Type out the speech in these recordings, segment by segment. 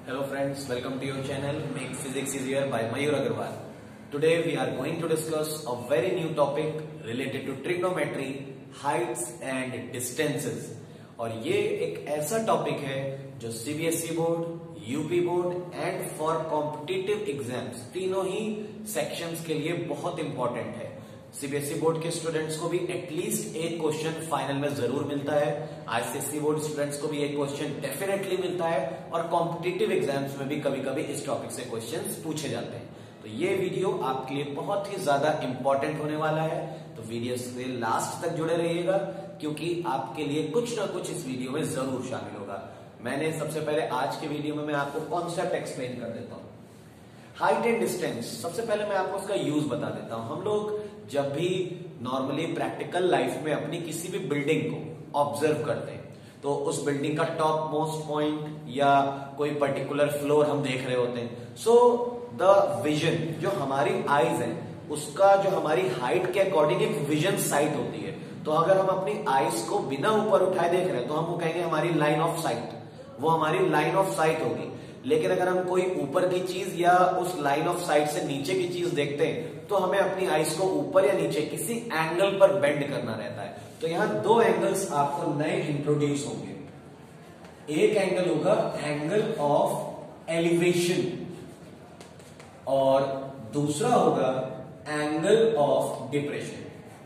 Hello friends, welcome to your channel Make Physics Easier by Mayur Agarwal. Today we are going to discuss a very new topic related to trigonometry, heights and distances. और ये एक ऐसा topic है जो CBSE board, UP board and for competitive exams तीनों ही sections के लिए बहुत इंपॉर्टेंट है। सीबीएसई बोर्ड के स्टूडेंट्स को भी एटलीस्ट एक क्वेश्चन फाइनल में जरूर मिलता है, आईसीएसई बोर्ड स्टूडेंट्स को भी एक क्वेश्चन डेफिनेटली मिलता है और कॉम्पिटिटिव एग्जाम्स में भी कभी कभी इस टॉपिक से क्वेश्चंस पूछे जाते हैं। तो ये वीडियो आपके लिए बहुत ही ज्यादा इंपॉर्टेंट होने वाला है, तो वीडियो से लास्ट तक जुड़े रहिएगा क्योंकि आपके लिए कुछ ना कुछ इस वीडियो में जरूर शामिल होगा। मैंने सबसे पहले आज के वीडियो में मैं आपको कॉन्सेप्ट एक्सप्लेन कर देता हूँ। हाइट एंड डिस्टेंस, सबसे पहले मैं आपको उसका यूज बता देता हूं। हम लोग जब भी नॉर्मली प्रैक्टिकल लाइफ में अपनी किसी भी बिल्डिंग को ऑब्जर्व करते हैं तो उस बिल्डिंग का टॉप मोस्ट पॉइंट या कोई पर्टिकुलर फ्लोर हम देख रहे होते हैं। सो द विजन जो हमारी आईज है उसका जो हमारी हाइट के अकॉर्डिंग एक विजन साइट होती है। तो अगर हम अपनी आईज को बिना ऊपर उठाए देख रहे हैं तो हम वो कहेंगे हमारी लाइन ऑफ साइट, वो हमारी लाइन ऑफ साइट होगी। लेकिन अगर हम कोई ऊपर की चीज या उस लाइन ऑफ साइट से नीचे की चीज देखते हैं तो हमें अपनी आईज को ऊपर या नीचे किसी एंगल पर बेंड करना रहता है। तो यहां दो एंगल्स आपको नए इंट्रोड्यूस होंगे। एक एंगल होगा एंगल ऑफ एलिवेशन और दूसरा होगा एंगल ऑफ डिप्रेशन।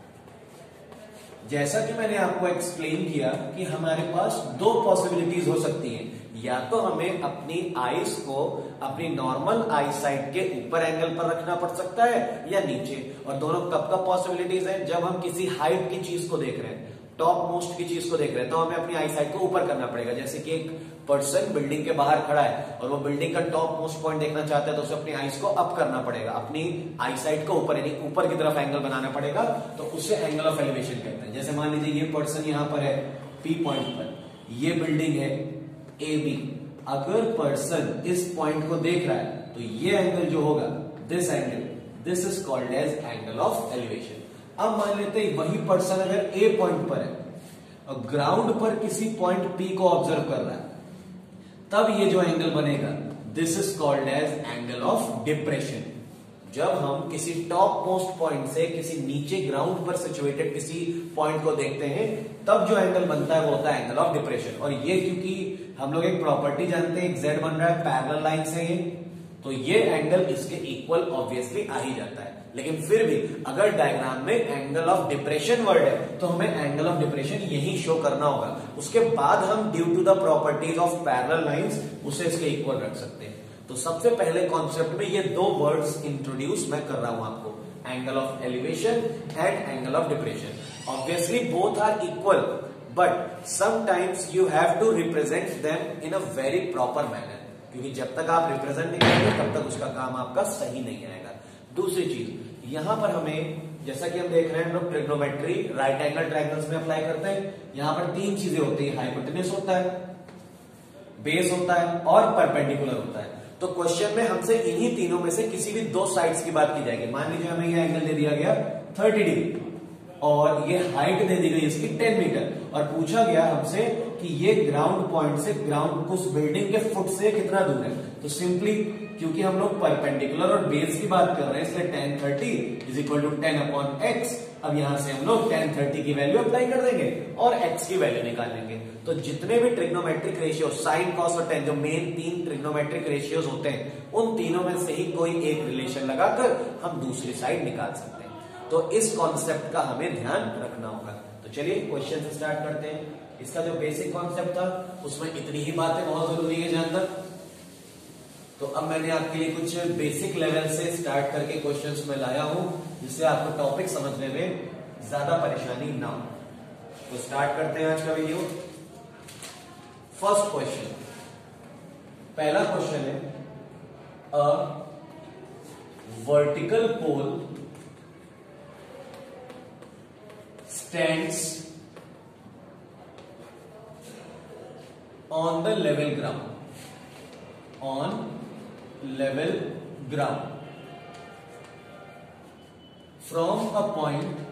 जैसा कि मैंने आपको एक्सप्लेन किया कि हमारे पास दो पॉसिबिलिटीज हो सकती हैं, या तो हमें अपनी आईज को अपनी नॉर्मल आई साइड के ऊपर एंगल पर रखना पड़ सकता है या नीचे। और दोनों कब कब पॉसिबिलिटीज हैं? जब हम किसी हाइट की चीज को देख रहे हैं, टॉप मोस्ट की चीज को देख रहे हैं, तो हमें अपनी आई साइड को ऊपर करना पड़ेगा। जैसे कि एक पर्सन बिल्डिंग के बाहर खड़ा है और वो बिल्डिंग का टॉप मोस्ट पॉइंट देखना चाहता है तो उसे अपनी आईज को अप करना पड़ेगा, अपनी आई साइड को ऊपर यानी ऊपर की तरफ एंगल बनाना पड़ेगा, तो उसे एंगल ऑफ एलिवेशन कहते हैं। जैसे मान लीजिए ये पर्सन यहां पर है पी पॉइंट पर, ये बिल्डिंग है ए बी। अगर पर्सन इस पॉइंट को देख रहा है तो ये एंगल जो होगा this angle, this is called as angle of elevation. अब मान लेते हैं वही पर्सन अगर ए पॉइंट पर है और ग्राउंड पर किसी पॉइंट पी को ऑब्जर्व कर रहा है, तब ये जो एंगल बनेगा this is called as angle of depression. जब हम किसी टॉप मोस्ट पॉइंट से किसी नीचे ग्राउंड पर सिचुएटेड किसी पॉइंट को देखते हैं तब जो एंगल बनता है वो होता है एंगल ऑफ डिप्रेशन। और ये क्योंकि हम लोग एक प्रॉपर्टी जानते हैं, एक जेड बन रहा है पैरेलल लाइन से ये, तो ये एंगल इसके इक्वल ऑब्वियसली आ ही जाता है। लेकिन फिर भी अगर डायग्राम में एंगल ऑफ डिप्रेशन वर्ड है तो हमें एंगल ऑफ डिप्रेशन यही शो करना होगा। उसके बाद हम due to the properties of parallel lines उसे इसके इक्वल रख सकते हैं। तो सबसे पहले कॉन्सेप्ट में ये दो वर्ड्स इंट्रोड्यूस मैं कर रहा हूं आपको, angle of elevation and angle of depression. Obviously both are equal but sometimes you have to represent them in a very proper manner, क्योंकि जब तक आप रिप्रेजेंट नहीं करेंगे तब तक उसका काम आपका सही नहीं आएगा। दूसरी चीज यहां पर हमें, जैसा कि हम देख रहे हैं हम लोग ट्रिग्नोमेट्री राइट एंगल ट्रायंगल्स में अप्लाई करते हैं, यहां पर तीन चीजें होती है, हाइपोटेनस होता है, बेस होता है और परपेंडिकुलर होता है। तो क्वेश्चन में हमसे इन्हीं तीनों में से किसी भी दो साइड्स की बात की जाएगी। मान लीजिए हमें यह एंगल दे दिया गया 30 डिग्री और ये हाइट दे दी गई इसकी 10 मीटर और पूछा गया हमसे कि ये ग्राउंड पॉइंट से ग्राउंड उस बिल्डिंग के फुट से कितना दूर है। तो सिंपली क्योंकि हम लोग परपेंडिकुलर और बेस की बात कर रहे हैं इसलिए tan 30 is equal to 10/x। अब यहां से हम लोग tan 30 की वैल्यू अप्लाई कर देंगे और x की वैल्यू निकालेंगे। तो जितने भी ट्रिग्नोमेट्रिक रेशियो साइन कॉस और टेन, जो मेन तीन ट्रिग्नोमेट्रिक रेशियोज होते हैं, उन तीनों में से ही कोई एक रिलेशन लगाकर हम दूसरी साइड निकाल सकते हैं। तो इस कॉन्सेप्ट का हमें ध्यान रखना होगा। तो चलिए क्वेश्चन से स्टार्ट करते हैं। इसका जो बेसिक कॉन्सेप्ट था उसमें इतनी ही बातें बहुत जरूरी है जानना। तो अब मैंने आपके लिए कुछ बेसिक लेवल से स्टार्ट करके क्वेश्चंस में लाया हूं जिससे आपको टॉपिक समझने में ज्यादा परेशानी ना हो। तो स्टार्ट करते हैं आज का वीडियो। फर्स्ट क्वेश्चन, पहला क्वेश्चन है, a vertical pole stands on the level ground from a point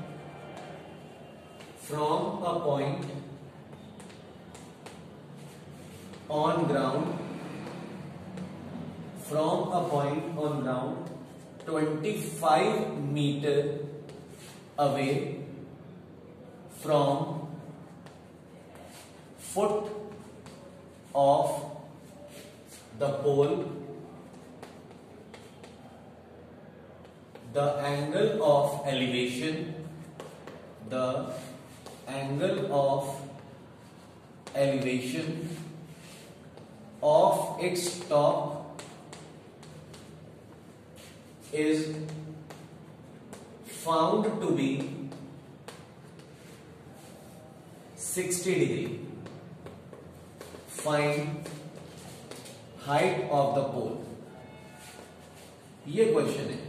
on ground from a point on ground 25 meter away from foot of the pole, the angle of elevation of its top is found to be 60 degree. Find height of the pole. ये question है।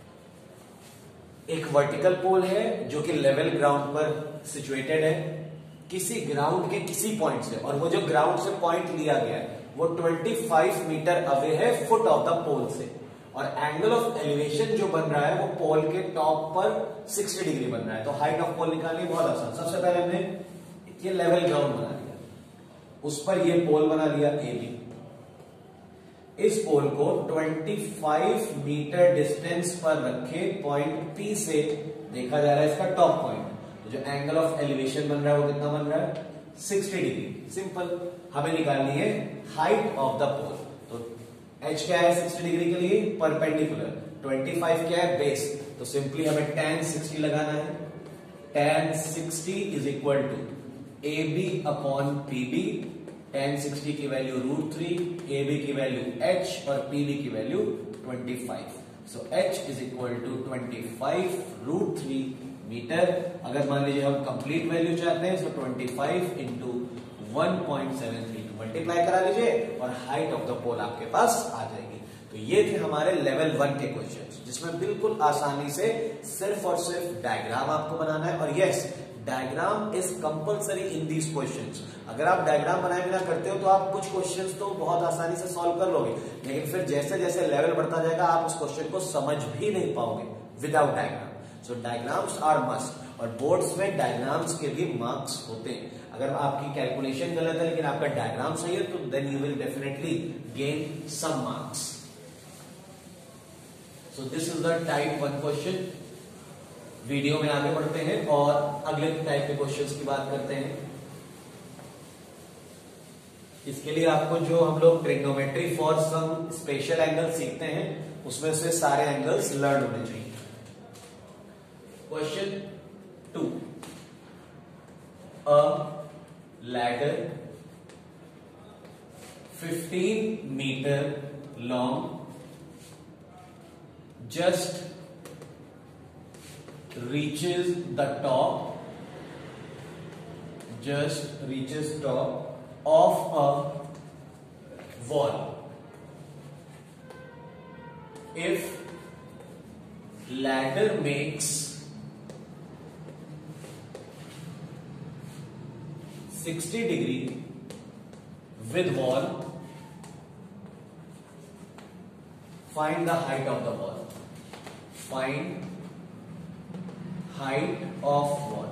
एक vertical पोल है जो कि level ground पर situated है किसी ground के किसी पॉइंट से, और वो जो ग्राउंड से पॉइंट लिया गया है वो 25 मीटर अवे है फुट ऑफ द पोल से, और एंगल ऑफ एलिवेशन जो बन रहा है वो पोल के टॉप पर 60 डिग्री बन रहा है। तो हाइट ऑफ पोल निकालनी बहुत आसान। सबसे पहले हमने ये लेवल ग्राउंड बना लिया, उस पर ये पोल बना लिया ए बी। इस पोल को 25 मीटर डिस्टेंस पर रखे पॉइंट पी से देखा जा रहा है इसका टॉप पॉइंट। तो जो एंगल ऑफ एलिवेशन बन रहा है वो कितना बन रहा है 60 डिग्री। सिंपल। हमें निकालनी है हाइट ऑफ द पोल। तो h क्या है 60 डिग्री के लिए परपेंडिकुलर, 25 क्या है बेस, तो सिंपली हमें tan 60 लगाना है। tan 60 is equal to AB upon PB। tan 60 की वैल्यू √3, AB की वैल्यू h और PB की value 25। So h is equal to 25 √3 metre. अगर मान लीजिए हम कंप्लीट वैल्यू चाहते हैं तो 25 इंटू 1.732 मल्टीप्लाई करा लीजिए और हाइट ऑफ द पोल आपके पास आ जाएगी। तो ये थे हमारे लेवल 1 के क्वेश्चंस, जिसमें बिल्कुल आसानी से सिर्फ और सिर्फ डायग्राम आपको बनाना है। और yes, diagram is compulsory in these questions. अगर आप डायग्राम बनाए बिना करते हो तो आप कुछ क्वेश्चंस तो बहुत आसानी से सॉल्व कर लोगे, लेकिन फिर जैसे जैसे लेवल बढ़ता जाएगा आप उस क्वेश्चन को समझ भी नहीं पाओगे without diagram. So diagrams are must, और बोर्ड्स में डायग्राम्स के भी मार्क्स होते हैं। अगर आपकी कैलकुलेशन गलत है लेकिन आपका डायग्राम सही है तो then you will definitely gain some marks. So this is the type 1 question. Video में आगे बढ़ते हैं और अगले टाइप के क्वेश्चंस की बात करते हैं। इसके लिए आपको जो हम लोग trigonometry for some special angle सीखते हैं उसमें से सारे एंगल्स लर्न होने चाहिए। Question 2, a ladder 15 meter long just reaches the top of a wall. If ladder makes 60 degree with wall, find the height of the wall. Find height of wall.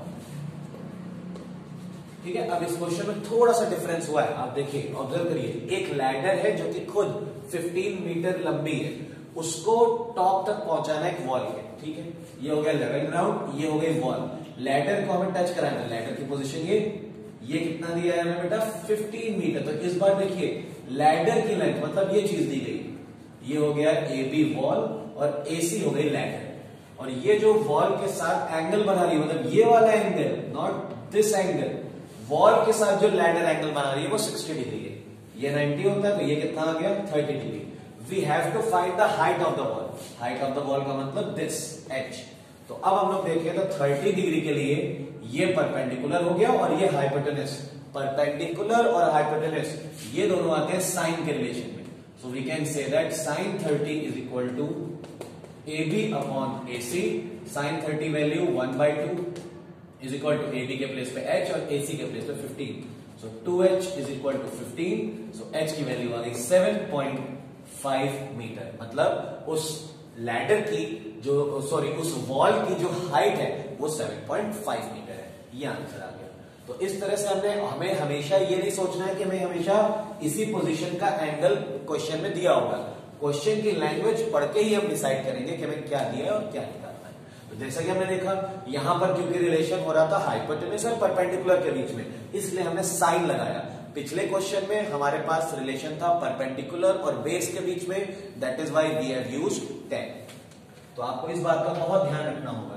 ठीक है। अब इस क्वेश्चन में थोड़ा सा difference हुआ है, आप देखिए, ऑब्जर्व करिए। एक लैडर है जो कि खुद 15 मीटर लंबी है, उसको टॉप तक पहुंचाना है एक वॉल के। ठीक है, ये हो गया लेवल ग्राउंड, ये हो गई वॉल। लैडर को हमें टच कराना है, लैडर की पोजीशन ये कितना दिया है हमें बेटा 15 मीटर। तो इस बार देखिए लैडर की लेंथ, मतलब ये चीज दी गई, ये हो गया AB वॉल और AC हो गई लैडर। और ये जो वॉल के साथ एंगल बना रही है, मतलब ये वाला angle, not this angle, wall के साथ जो लैडर एंगल बना रही है वो 60 डिग्री है। ये 90 होता है तो ये कितना आ गया 30 degree. We have to find the height of the wall. Height of the wall का मतलब दिस h। तो अब हम लोग देखें तो 30 डिग्री के लिए ये परपेंडिकुलर हो गया और ये हाइपोटेनस। परपेंडिकुलर और हाइपोटेनस ये दोनों आते हैं साइन के रिलेशन में। So we can say that sin 30 is equal to AB upon AC। sin 30 value 1/2 is equal to AB के प्लेस पे h और AC के प्लेस पे 15। So 2h is equal to 15। So h की value आ गई 7.5 metre. मतलब उस लैडर की जो उस वॉल की जो हाइट है वो 7.5 मीटर है। ये आंसर आ गया। तो इस तरह से हमें हमेशा ये नहीं सोचना है कि हमें हमेशा इसी पोजीशन का एंगल क्वेश्चन में दिया होगा। क्वेश्चन की लैंग्वेज पढ़ के ही हम डिसाइड करेंगे कि हमें क्या दिया है और क्या निकालना है। तो जैसा कि हमने देखा यहां पर क्योंकि रिलेशन हो रहा था हाइपोटेन्यूज और परपेंडिकुलर के बीच में, इसलिए हमने साइन लगाया। पिछले क्वेश्चन में हमारे पास रिलेशन था परपेंडिकुलर और बेस के बीच में, that is why we have used tan। तो आपको इस बात का बहुत ध्यान रखना होगा।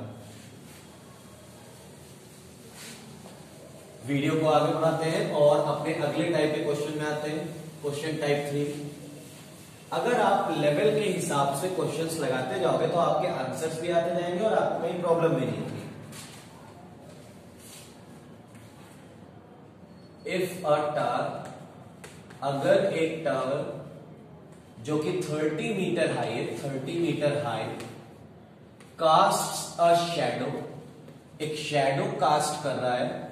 वीडियो को आगे बढ़ाते हैं और अपने अगले टाइप के क्वेश्चन में आते हैं। Question type 3। अगर आप लेवल के हिसाब से क्वेश्चंस लगाते जाओगे तो आपके आंसर्स भी आते जाएंगे और आपको कोई प्रॉब्लम भी नहीं होगी। इफ अ टावर, अगर एक टावर जो कि 30 मीटर हाई है, 30 metre high, cast a shadow, एक शैडो कास्ट कर रहा है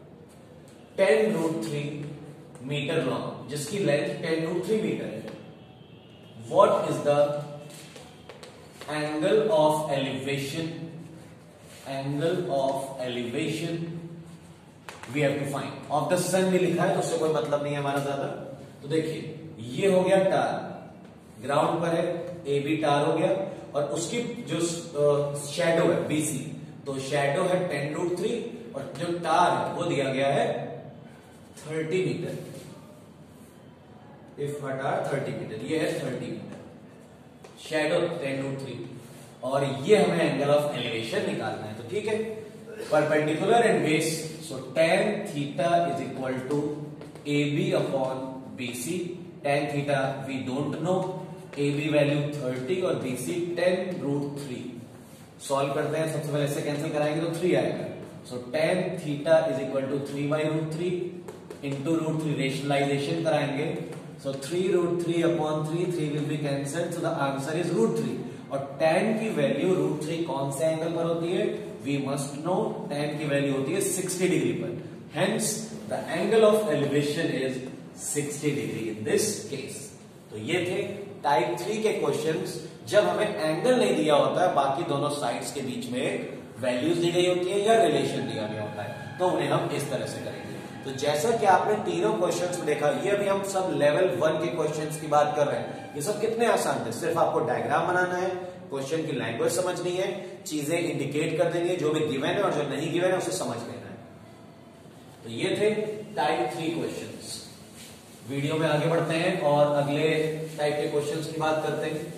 10√3 मीटर लॉन्ग, जिसकी लेंथ 10√3 मीटर है। What is the angle of elevation? Angle of elevation we have to find. Of the sun भी लिखा है तो उससे कोई मतलब नहीं है हमारा ज्यादा। तो देखिए ये हो गया टार, ग्राउंड पर है, ए बी टार हो गया, और उसकी जो शैडो है बीसी, तो शैडो है 10√3 और जो टार है वो दिया गया है 30 मीटर। इफ टार 30 मीटर, ये है 30 मीटर, शैडो 10√3, और ये हमें एंगल ऑफ एलिवेशन निकालना है। तो ठीक है, perpendicular and base, so tan theta is equal to A B upon B C. tan theta we don't know, A B value 30 और बी सी 10√3। सॉल्व करते हैं, सबसे पहले इससे कैंसिल कराएंगे तो 3 आएगा। So tan theta is equal to 3/√3 into √3, rationalisation कराएंगे, so 3√3 upon 3 will be cancelled, so the answer is √3। और tan की वैल्यू √3 कौन से एंगल पर होती है? We must know tan की वैल्यू होती है 60 डिग्री पर, hence the angle of elevation is 60 degree in this case। तो ये थे टाइप 3 के क्वेश्चंस, जब हमें एंगल नहीं दिया होता है, बाकी दोनों साइड्स के बीच में वैल्यूज दी गई होती है या रिलेशन दिया गया होता है, तो उन्हें हम इस तरह से करेंगे। तो जैसा कि आपने तीनों क्वेश्चंस में देखा, ये भी हम सब लेवल 1 के क्वेश्चंस की बात कर रहे हैं। ये सब कितने आसान थे, सिर्फ आपको डायग्राम बनाना है, क्वेश्चन की लैंग्वेज समझनी है, चीजें इंडिकेट कर देनी है, जो भी गिवन है और जो नहीं गिवन है उसे समझ लेना है। तो ये थे टाइप 3 क्वेश्चंस। वीडियो में आगे बढ़ते हैं और अगले टाइप के क्वेश्चंस की बात करते हैं।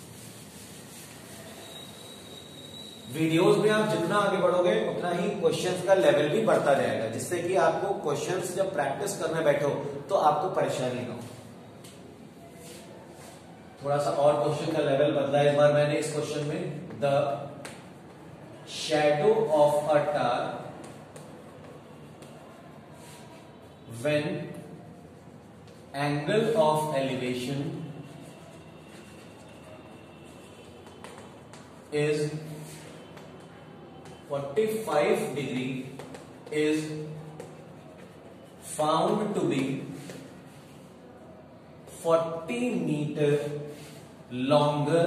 वीडियोस में आप जितना आगे बढ़ोगे उतना ही क्वेश्चंस का लेवल भी बढ़ता जाएगा, जिससे कि आपको क्वेश्चंस जब प्रैक्टिस करने बैठो तो आपको परेशानी ना हो। थोड़ा सा और क्वेश्चन का लेवल बदला इस बार मैंने इस क्वेश्चन में। The shadow of a tower when angle of elevation is 45 degree is found to be 40 meter longer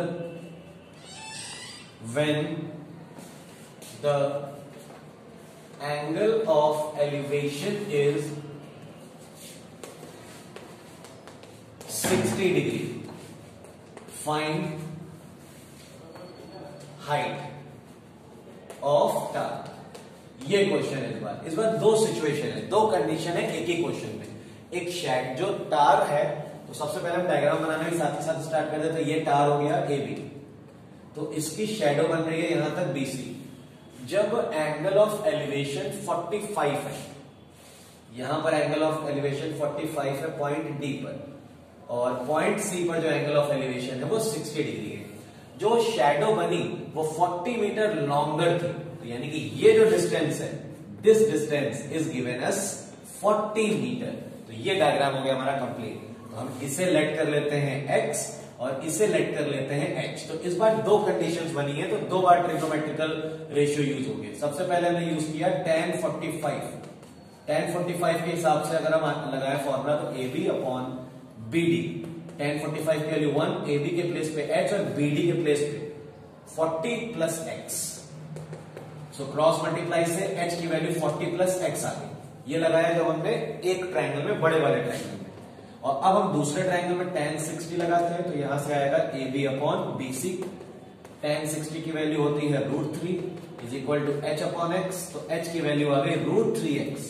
when the angle of elevation is 60 degree. Find height of tower. ये question है इस बार दो situation है, दो condition है एक ही question में। एक शैड जो टार है, तो सबसे पहले हम डायग्राम बनाने के साथ ही साथ स्टार्ट कर देते हैं। ये टार हो गया ए बी, तो इसकी शैडो बन रही है यहां तक बीसी। जब एंगल ऑफ एलिवेशन 45 है, यहां पर एंगल ऑफ एलिवेशन 45 है पॉइंट डी पर, और पॉइंट सी पर जो एंगल ऑफ एलिवेशन है वो 60 डिग्री है। जो शैडो बनी वो 40 मीटर लॉन्गर थी, तो यानी कि ये जो डिस्टेंस है, this distance is given as 40 metre. तो ये डायग्राम हो गया हमारा कंप्लीट। तो हम इसे लेट कर लेते हैं x और इसे लेट कर लेते हैं h। तो इस बार दो कंडीशंस बनी है, तो दो बार ट्रिग्नोमेट्रिकल रेशियो यूज हो गया। सबसे पहले हमने यूज किया tan 45। tan 45 के हिसाब से अगर हम लगाए फॉर्मूला तो A B upon B D. tan 45 की वैल्यू 1, ए बी के प्लेस पे h और बी डी के प्लेस पे 40 plus x। So cross multiply से h की वैल्यू 40 प्लस x आ गई। ये लगाया जब हमने एक ट्रायंगल में, बड़े वाले ट्रायंगल में, और अब हम दूसरे ट्रायंगल में tan 60 लगाते हैं, तो यहां से आएगा AB अपॉन BC। tan 60 की वैल्यू होती है √3 is equal to h upon x, तो h की वैल्यू आ गई √3x।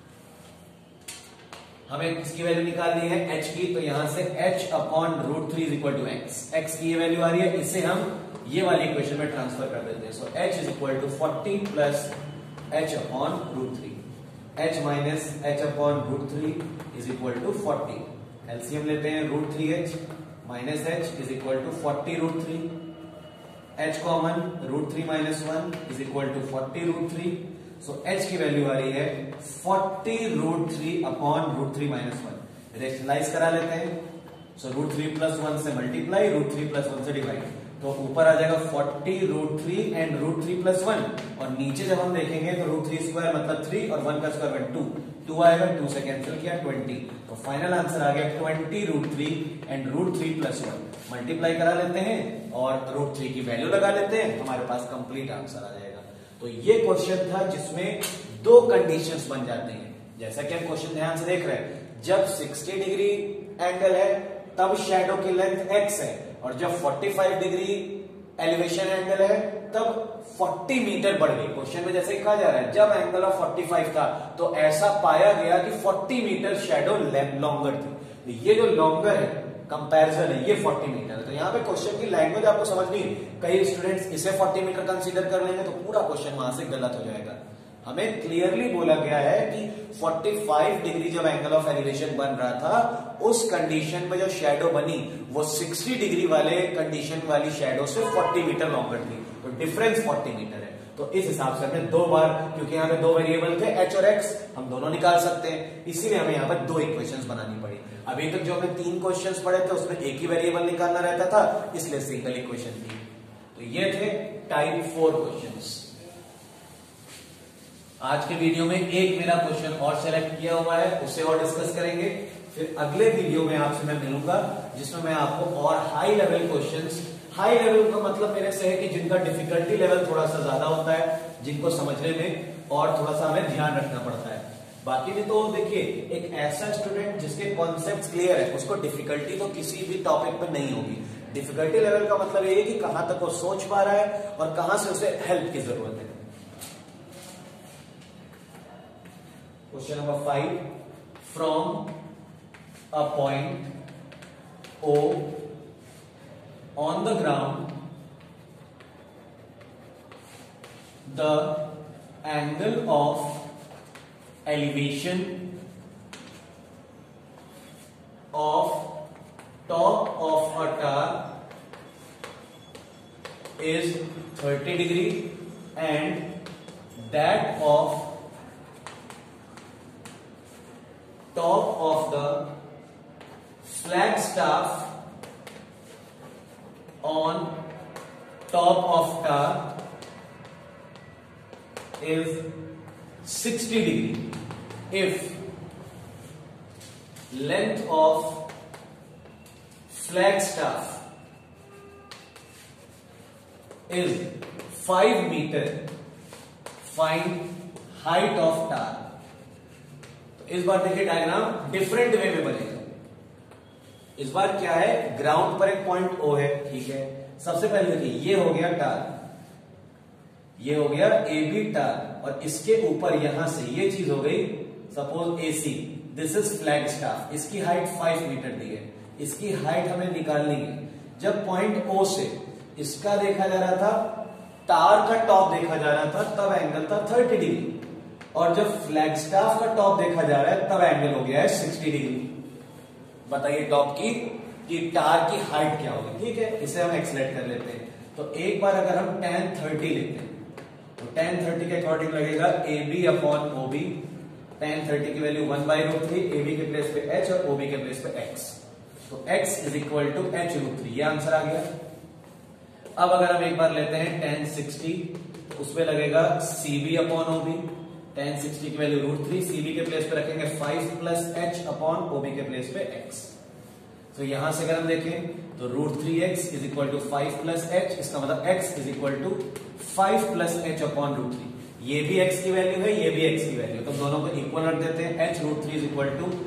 हमें इसकी वैल्यू निकालनी है h की, तो यहां से h upon √3 is equal to x की ये वैल्यू आ रही है, इसे हम ये वाली इक्वेशन में ट्रांसफर कर देते हैं। So h is equal to 40 plus h upon √3, h minus h upon √3 is equal to 40। LCM लेते हैं, √3h minus h is equal to 40√3, h common, √3 minus 1 is equal to 40√3। So h की value आ रही है 40√3 upon √3 minus 1। Rationalise करा लेते हैं, सो √3 plus 1 से मल्टीप्लाई, √3 प्लस 1 से डिवाइड, तो ऊपर आ जाएगा 40√3 एंड √3 प्लस 1, और नीचे जब हम देखेंगे तो √3 स्क्वायर मतलब 3 और 1 का स्क्वायर 2 आएगा, 2 से कैंसिल किया 20। तो फाइनल आंसर आ गया 20√3 एंड √3 प्लस 1। मल्टीप्लाई करा लेते हैं और √3 की वैल्यू लगा लेते हैं, हमारे पास कंप्लीट आंसर आ जाएगा। तो ये क्वेश्चन था जिसमें दो कंडीशंस बन जाते हैं। जैसा कि हम क्वेश्चन ध्यान से देख रहे हैं, जब 60 डिग्री एंगल है तब शैडो की लेंथ x है, और जब 45 डिग्री एलिवेशन एंगल है तब 40 मीटर बढ़ गई। क्वेश्चन में जैसे कहा जा रहा है जब एंगल ऑफ 45 था तो ऐसा पाया गया कि 40 मीटर शैडो लॉन्गर थी। ये जो लॉन्गर है कंपैरिजन है, ये 40 मीटर है। तो यहाँ पे क्वेश्चन की लैंग्वेज आपको समझनी है। कई स्टूडेंट्स इसे 40 मीटर कंसीडर कर लेंगे तो पूरा क्वेश्चन वहां से गलत हो जाएगा। हमें क्लियरली बोला गया है कि 45 डिग्री जब एंगल ऑफ एलिवेशन बन रहा था, उस कंडीशन में जो शैडो बनी वो 60 डिग्री वाले कंडीशन वाली शैडो से 40 मीटर लॉन्गर थी, तो डिफरेंस 40 मीटर है। तो इस हिसाब से हमें दो बार, क्योंकि यहाँ पे दो वेरिएबल थे h और x, हम दोनों निकाल सकते हैं, इसीलिए हमें यहाँ पर दो इक्वेशंस बनानी पड़ी। अभी तक जो हमें 3 क्वेश्चंस पढ़े थे उसमें एक ही वेरिएबल निकालना रहता था, इसलिए सिंगल इक्वेशन थी। तो ये थे टाइप 4 क्वेश्चंस। आज के वीडियो में एक मेरा क्वेश्चन और सेलेक्ट किया हुआ है, उससे और डिस्कस करेंगे। फिर अगले वीडियो में आपसे मैं मिलूंगा जिसमें मैं आपको और high level questions, high level का मतलब मेरे से है कि जिनका डिफिकल्टी लेवल थोड़ा सा ज्यादा होता है, जिनको समझने में और थोड़ा सा हमें ध्यान रखना पड़ता है। बाकी भी तो देखिए, एक ऐसा स्टूडेंट जिसके कॉन्सेप्ट क्लियर है उसको डिफिकल्टी तो किसी भी टॉपिक पर नहीं होगी। डिफिकल्टी लेवल का मतलब ये है कि कहां तक वो सोच पा रहा है और कहां से उसे हेल्प की जरूरत है। Question number 5, from a point O on the ground, the angle of elevation of top of a tower is 30 degree and that of top of the flagstaff on top of tower is 60 degree if length of flagstaff is 5 meter, find height of tower। तो इस बार देखिए diagram different way में बनेगा। इस बार क्या है, ground पर एक पॉइंट O है, ठीक है। सबसे पहले देखिए ये हो गया टार, ये हो गया AB टार, और इसके ऊपर यहां से ये चीज हो गई suppose AC। This is flag staff, इसकी हाइट 5 मीटर दी है, इसकी हाइट हमें निकालनी है। जब पॉइंट O से इसका देखा जा रहा था, टावर का टॉप देखा जा रहा था, तब एंगल था 30 डिग्री, और जब फ्लैग स्टाफ का टॉप देखा जा रहा है तब एंगल हो गया है 60 डिग्री। बताइए टॉप की कि टार की हाइट क्या होगी, ठीक है। इसे हम एक्सलेट कर लेते हैं। तो एक बार अगर हम tan 30 लेते हैं तो tan 30 के अकॉर्डिंग लगेगा AB अपॉन OB। tan 30 की वैल्यू 1/√3, AB के प्लेस पे h और OB के प्लेस पे x, तो x is equal to h√3, ये आंसर आ गया। अब अगर हम एक बार लेते हैं tan 60, तो उसमें लगेगा CB अपॉन OB। tan 60 की वैल्यू √3, CB के प्लेस पे रखेंगे 5 प्लस h अपॉन OB के प्लेस पे x। तो यहां से अगर हम देखें तो √3x is equal to 5 plus h, इसका मतलब x is equal to 5 plus h upon √3। ये भी x की वैल्यू है, ये भी x की वैल्यू, तो दोनों को इक्वल रख देते हैं। h √3 is equal to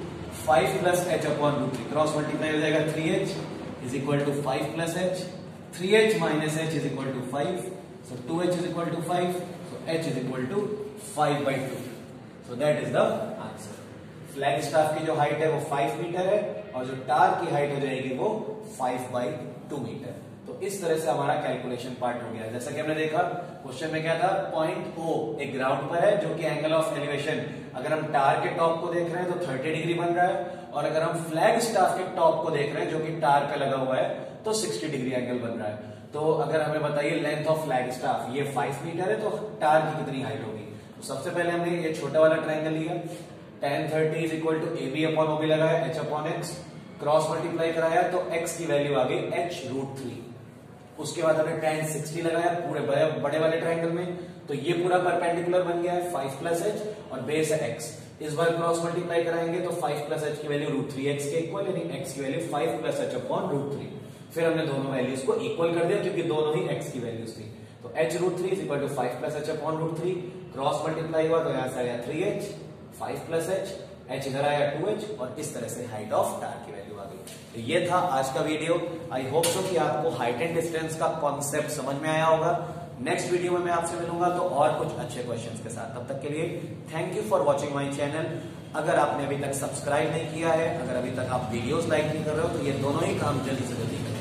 5 plus H upon root 3, cross multiply हो जाएगा 3h is equal to 5 plus H, 3h minus h is equal to 5, so 2h is equal to 5, so h is equal to 5/2, so that is the answer. Flag staff की जो height है वो 5 metre है और जो टार की height हो जाएगी वो 5/2 मीटर। तो इस तरह से हमारा कैलकुलेशन पार्ट हो गया। जैसा कि हमने देखा क्वेश्चन में क्या था, पॉइंट O एक ग्राउंड पर है जो कि एंगल ऑफ एलिवेशन, अगर हम टार के टॉप को देख रहे हैं तो 30 डिग्री बन रहा है, और अगर हम फ्लैग स्टाफ के टॉप को देख रहे हैं जो कि टार पे लगा हुआ है तो 60 डिग्री एंगल बन रहा है। तो अगर हमें बताइए लेंथ ऑफ फ्लैग स्टाफ, ये 5 मीटर है, तो टार की कितनी हाइट होगी। तो सबसे पहले हमने ये छोटा वाला ट्राइंगल लिया, tan 30 is equal to AB upon OB लगाया, h upon x, cross multiply कराया तो x की वैल्यू आ गई h√3। उसके बाद हमने tan 60 लगाया पूरे बड़े वाले ट्राइंगल में, तो ये पूरा परपेंडिकुलर बन गया है 5 प्लस h और बेस है x। इस बार क्रॉस मल्टीप्लाई कराएंगे तो 5 प्लस h की वैल्यू √3x के इक्वल, यानी x की वैल्यू 5 प्लस h अपॉन √3। फिर हमने दोनों वैल्यूज को इक्वल कर दिया क्योंकि दोनों ही x की वैल्यूज थी, तो h√3 is equal to 5 plus h upon √3, cross multiply हुआ तो यहां से आया 3h, 5 प्लस h, h इधर आया 2h, और इस तरह से हाइट ऑफ टार की वैल्यू आ गई। तो ये था आज का वीडियो। आई होप सो कि आपको हाइट एंड डिस्टेंस का कॉन्सेप्ट समझ में आया होगा। नेक्स्ट वीडियो में मैं आपसे मिलूंगा तो और कुछ अच्छे क्वेश्चंस के साथ। तब तक के लिए thank you for watching my channel. अगर आपने अभी तक सब्सक्राइब नहीं किया है, अगर अभी तक आप वीडियोस लाइक नहीं कर रहे हो, तो ये दोनों ही काम जल्दी से जल्दी करें।